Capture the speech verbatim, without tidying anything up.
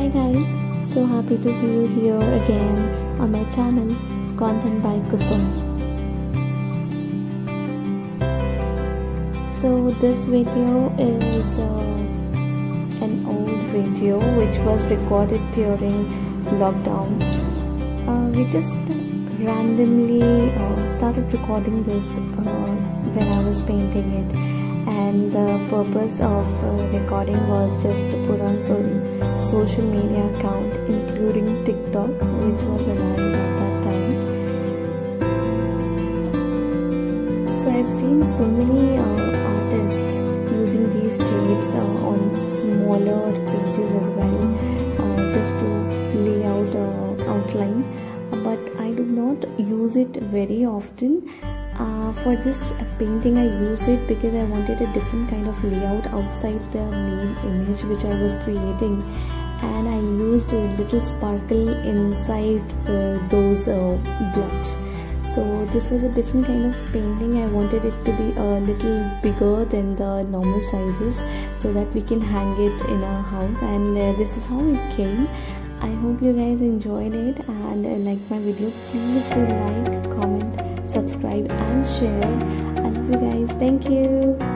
Hi guys, so happy to see you here again on my channel Content by Kusum. So this video is uh, an old video which was recorded during lockdown. Uh, we just randomly uh, started recording this uh, when I was painting it, and the purpose of uh, recording was just to put on some social media account including TikTok, which was alive at that time. So I've seen so many uh, artists using these tapes uh, on smaller pages as well, uh, just to lay out uh, outline, but I do not use it very often. Uh, for this painting I used it because I wanted a different kind of layout outside the main image which I was creating, and I used a little sparkle inside uh, those uh, blocks. So this was a different kind of painting. I wanted it to be a little bigger than the normal sizes so that we can hang it in our house, and uh, this is how it came. I hope you guys enjoyed it and uh, liked my video. Please do like, comment, subscribe and share. I love you guys. Thank you.